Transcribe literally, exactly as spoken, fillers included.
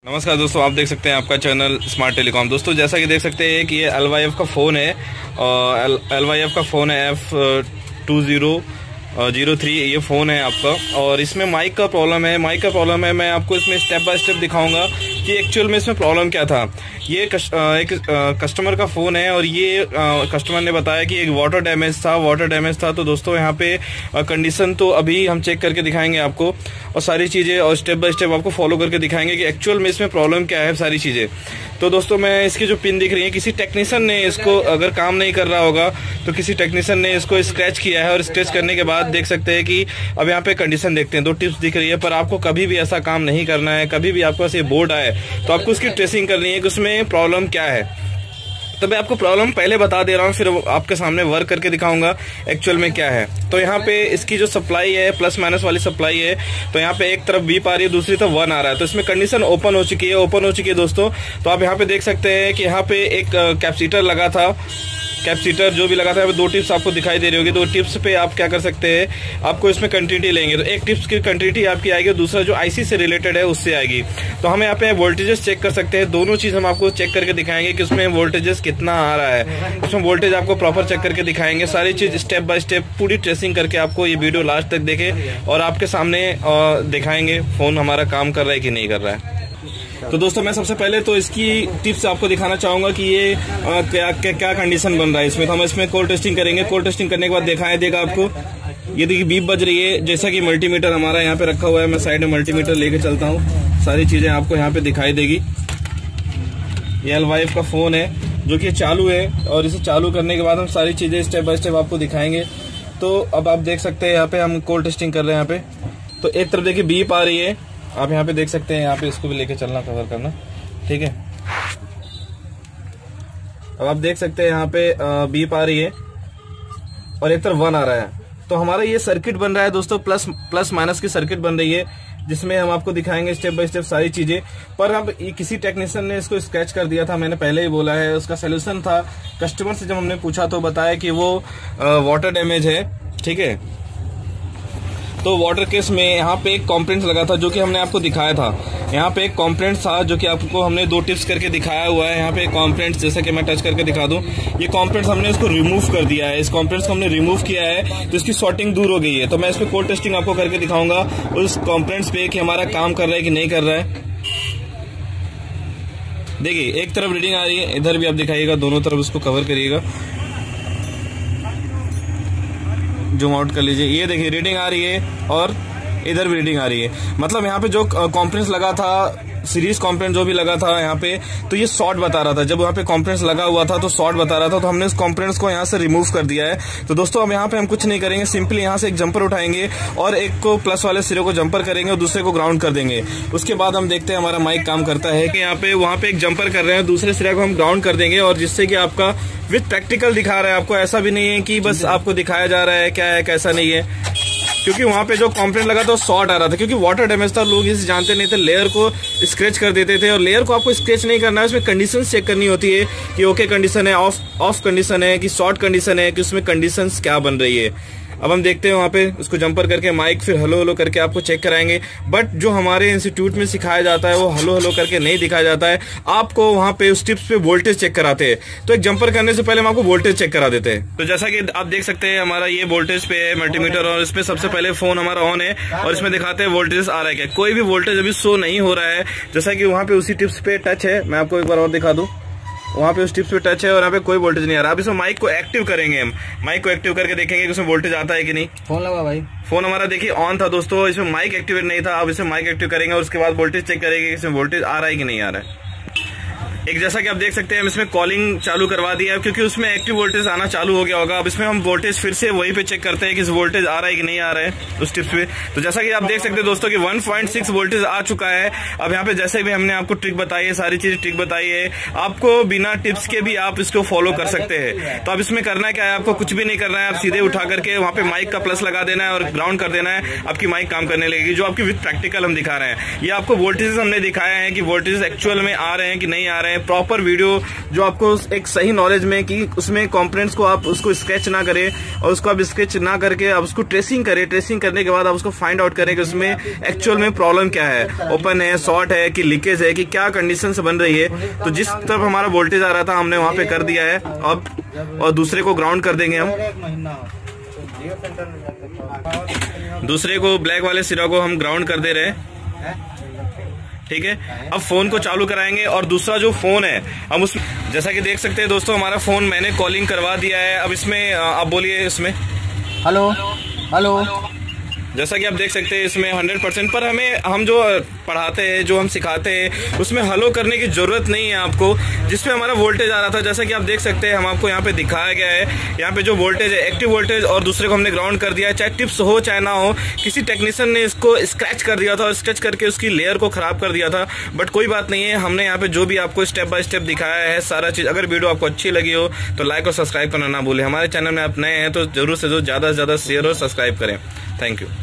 नमस्कार दोस्तों, आप देख सकते हैं आपका चैनल स्मार्ट टेलीकॉम। दोस्तों जैसा कि देख सकते हैं कि ये एल वाई एफ का फ़ोन है और एल वाई एफ का फ़ोन है F two zero zero three ये फ़ोन है आपका। और इसमें माइक का प्रॉब्लम है माइक का प्रॉब्लम है मैं आपको इसमें स्टेप बाय स्टेप दिखाऊंगा कि एक्चुअल में इसमें प्रॉब्लम क्या था। ये कश, एक कस्टमर का फ़ोन है और ये कस्टमर ने बताया कि एक वाटर डैमेज था वाटर डैमेज था तो दोस्तों यहाँ पे कंडीशन तो अभी हम चेक करके दिखाएंगे आपको और सारी चीज़ें और स्टेप बाय स्टेप आपको फॉलो करके दिखाएंगे कि एक्चुअल में इसमें प्रॉब्लम क्या है सारी चीज़ें। तो दोस्तों मैं इसकी जो पिन दिख रही है किसी टेक्नीशियन ने इसको अगर काम नहीं कर रहा होगा तो किसी टेक्नीशियन ने इसको स्क्रैच किया है और स्क्रैच करने के बाद देख सकते हैं कि अब यहाँ पे कंडीशन देखते हैं, दो टिप्स दिख रही है। पर आपको कभी भी ऐसा काम नहीं करना है, कभी भी आपके पास ये बोर्ड आए तो आपको उसकी ट्रेसिंग करनी है कि उसमें प्रॉब्लम क्या है। तो मैं आपको प्रॉब्लम पहले बता दे रहा हूँ, फिर आपके सामने वर्क करके दिखाऊंगा एक्चुअल में क्या है। तो यहाँ पे इसकी जो सप्लाई है प्लस माइनस वाली सप्लाई है तो यहाँ पे एक तरफ बीप आ रही है दूसरी तरफ वन आ रहा है। तो इसमें कंडीशन ओपन हो चुकी है ओपन हो चुकी है दोस्तों। तो आप यहाँ पे देख सकते हैं कि यहाँ पे एक कैपेसिटर लगा था कैपेसिटर जो भी लगा था दो टिप्स आपको दिखाई दे रही होगी। दो टिप्स पे आप क्या कर सकते हैं, आपको इसमें कंटिन्यूटी लेंगे तो एक टिप्स की कंटिन्यूटी आपकी आएगी और दूसरा जो आईसी से रिलेटेड है उससे आएगी। तो हम यहाँ पे वोल्टेजेस चेक कर सकते हैं, दोनों चीज़ हम आपको चेक करके दिखाएंगे कि उसमें वोल्टेजेस कितना आ रहा है। उसमें वोल्टेज आपको प्रॉपर चेक करके दिखाएंगे, सारी चीज़ स्टेप बाय स्टेप पूरी ट्रेसिंग करके आपको ये वीडियो लास्ट तक देखे और आपके सामने दिखाएंगे फ़ोन हमारा काम कर रहा है कि नहीं कर रहा है। तो दोस्तों मैं सबसे पहले तो इसकी टिप्स आपको दिखाना चाहूंगा कि ये आ, क्या क्या क्या कंडीशन बन रहा है इसमें। तो हम इसमें कोल्ड टेस्टिंग करेंगे, कोल्ड टेस्टिंग करने के बाद दिखाई देगा आपको। ये देखिए बीप बज रही है, जैसा कि मल्टीमीटर हमारा यहाँ पे रखा हुआ है। मैं साइड में मल्टीमीटर लेके चलता हूँ, सारी चीजें आपको यहाँ पे दिखाई देगी। ये एल वाई एफ का फोन है जो कि चालू है और इसे चालू करने के बाद हम सारी चीजें स्टेप बाय स्टेप आपको दिखाएंगे। तो अब आप देख सकते हैं यहाँ पे हम कोल्ड टेस्टिंग कर रहे हैं। यहाँ पे तो एक तरफ देखिए बीप आ रही है, आप यहाँ पे देख सकते हैं, यहाँ पे इसको भी लेके चलना कवर करना, ठीक है। अब आप देख सकते हैं यहाँ पे बीप आ रही है और एक तरफ वन आ रहा है। तो हमारा ये सर्किट बन रहा है दोस्तों, प्लस प्लस माइनस की सर्किट बन रही है जिसमें हम आपको दिखाएंगे स्टेप बाय स्टेप सारी चीजें। पर अब किसी टेक्नीशियन ने इसको स्क्रैच कर दिया था, मैंने पहले ही बोला है। उसका सोल्यूशन था, कस्टमर से जब हमने पूछा तो बताया कि वो वाटर डैमेज है, ठीक है। तो वाटर केस में यहाँ पे एक कॉम्प्लेंट लगा था जो कि हमने आपको दिखाया था। यहाँ पे एक कॉम्प्लेंट था जो कि आपको हमने दो टिप्स करके दिखाया हुआ है। यहाँ पे एक कॉम्प्लेंट जैसा कि मैं टच करके दिखा दूं, ये कॉम्प्लेंट हमने इसको रिमूव कर दिया है। इस कॉम्प्लेंट को हमने रिमूव किया है तो इसकी सॉर्टिंग दूर हो गई है। तो मैं इसमें कोल्ड टेस्टिंग आपको करके दिखाऊंगा उस कॉम्प्लेंट्स पे कि हमारा काम कर रहा है कि नहीं कर रहा है। देखिए एक तरफ रीडिंग आ रही है, इधर भी आप दिखाइएगा, दोनों तरफ उसको कवर करिएगा, जूम आउट कर लीजिए। ये देखिए रीडिंग आ रही है और इधर भी रीडिंग आ रही है। मतलब यहाँ पे जो कॉम्प्लेंस लगा था, सीरीज कॉम्प्लेंस जो भी लगा था यहाँ पे, तो ये शॉर्ट बता रहा था। जब यहाँ पे कॉम्प्लेंस लगा हुआ था तो शॉर्ट बता रहा था, तो हमने इस कॉम्प्लेंस को यहाँ से रिमूव कर दिया है। तो दोस्तों अब यहाँ पे हम कुछ नहीं करेंगे, सिंपली यहाँ से एक जंपर उठाएंगे और एक को प्लस वाले सिरे को जंपर करेंगे और दूसरे को ग्राउंड कर देंगे। उसके बाद हम देखते हैं हमारा माइक काम करता है कि यहाँ पे वहाँ पे एक जंपर कर रहे हैं, दूसरे सिरे को हम ग्राउंड कर देंगे और जिससे कि आपका विथ प्रैक्टिकल दिखा रहा है आपको। ऐसा भी नहीं है कि बस आपको दिखाया जा रहा है क्या है कैसा नहीं है, क्योंकि वहां पे जो कॉम्प्लेंट लगा था वो शॉर्ट आ रहा था क्योंकि वाटर डैमेज था। लोग इसे जानते नहीं थे, लेयर को स्क्रैच कर देते थे और लेयर को आपको स्क्रैच नहीं करना है, उसमें कंडीशंस चेक करनी होती है कि ओके कंडीशन है, ऑफ ऑफ कंडीशन है कि शॉर्ट कंडीशन है, कि उसमें कंडीशंस क्या बन रही है। अब हम देखते हैं वहाँ पे उसको जंपर करके माइक फिर हलो हलो करके आपको चेक कराएंगे। बट जो हमारे इंस्टीट्यूट में सिखाया जाता है वो हलो हलो करके नहीं दिखाया जाता है, आपको वहाँ पे उस टिप्स पे वोल्टेज चेक कराते हैं। तो एक जंपर करने से पहले हम आपको वोल्टेज चेक करा देते हैं। तो जैसा कि आप देख सकते हैं हमारा ये वोल्टेज पे है मल्टीमीटर और इसमें सबसे पहले फोन हमारा ऑन है और इसमें दिखाते हैं वोल्टेज आ रहा है क्या। कोई भी वोल्टेज अभी शो नहीं हो रहा है, जैसा कि वहाँ पे उसी टिप्स पे टच है। मैं आपको एक बार और दिखा दूँ, वहाँ पे उस टिप्स पे टच है और यहाँ पे कोई वोल्टेज नहीं आ रहा। अब इसमें माइक को एक्टिव करेंगे, हम माइक को एक्टिव करके देखेंगे कि उसमें वोल्टेज आता है कि नहीं। फोन लगा भाई, फोन हमारा देखिए ऑन था दोस्तों, इसमें माइक एक्टिवेट नहीं था। अब इसमें माइक एक्टिव करेंगे और उसके बाद वोल्टेज चेक करेंगे कि इसमें वोल्टेज आ रहा है कि नहीं आ रहा है। एक जैसा कि आप देख सकते हैं हम इसमें कॉलिंग चालू करवा दिया है क्योंकि उसमें एक्टिव वोल्टेज आना चालू हो गया होगा। अब इसमें हम वोल्टेज फिर से वही पे चेक करते हैं कि वोल्टेज आ रहा है कि नहीं आ रहा है उस टिप्स पे। तो जैसा कि आप देख सकते हैं दोस्तों कि वन पॉइंट सिक्स वोल्टेज आ चुका है। अब यहाँ पे जैसे भी हमने आपको ट्रिक बताई है, सारी चीज ट्रिक बताई है, आपको बिना टिप्स के भी आप इसको फॉलो कर सकते हैं। तो अब इसमें करना क्या है, आपको कुछ भी नहीं करना है, आप सीधे उठा करके वहाँ पे माइक का प्लस लगा देना है और ग्राउंड कर देना है, आपकी माइक काम करने लगेगी, जो आपकी विथ प्रैक्टिकल हम दिखा रहे हैं। ये आपको वोल्टेज हमने दिखाया है कि वोल्टेज एक्चुअल में आ रहे हैं कि नहीं आ रहे हैं, बनाएं प्रॉपर वीडियो, जो आपको एक सही नॉलेज में कि उसमें कंपोनेंट्स को आप उसको स्केच ना करें और उसको आप स्केच ना करके आप उसको ट्रेसिंग करें। ट्रेसिंग करने के बाद आप उसको फाइंड आउट करें कि उसमें एक्चुअल में प्रॉब्लम क्या है, ओपन है, शॉर्ट है कि लीकेज है कि क्या कंडीशन से बन रही है। तो जिस तरफ हमारा वोल्टेज आ रहा था हमने वहां पे कर दिया है अब, और दूसरे को ग्राउंड कर देंगे हम। दूसरे को ब्लैक वाले सिरा को हम ग्राउंड कर दे रहे हैं, ठीक है। अब फोन को चालू कराएंगे और दूसरा जो फोन है हम उस, जैसा कि देख सकते हैं दोस्तों हमारा फोन मैंने कॉलिंग करवा दिया है। अब इसमें आप बोलिए, इसमें हेलो हेलो, जैसा कि आप देख सकते हैं इसमें हंड्रेड परसेंट पर हमें हम जो पढ़ाते हैं, जो हम सिखाते हैं उसमें हलो करने की जरूरत नहीं है आपको। जिसमें हमारा वोल्टेज आ रहा था, जैसा कि आप देख सकते हैं हम आपको यहाँ पे दिखाया गया है, यहाँ पे जो वोल्टेज है एक्टिव वोल्टेज, और दूसरे को हमने ग्राउंड कर दिया है। चाहे टिप्स हो चाहे ना हो, किसी टेक्नीशियन ने इसको स्क्रैच कर दिया था और स्क्रैच करके उसकी लेयर को खराब कर दिया था, बट कोई बात नहीं है। हमने यहाँ पे जो भी आपको स्टेप बाय स्टेप दिखाया है सारा चीज, अगर वीडियो आपको अच्छी लगी हो तो लाइक और सब्सक्राइब करना ना भूलें। हमारे चैनल में आप नए हैं तो जरूर से जरूर ज्यादा से ज्यादा शेयर और सब्सक्राइब करें। Thank you.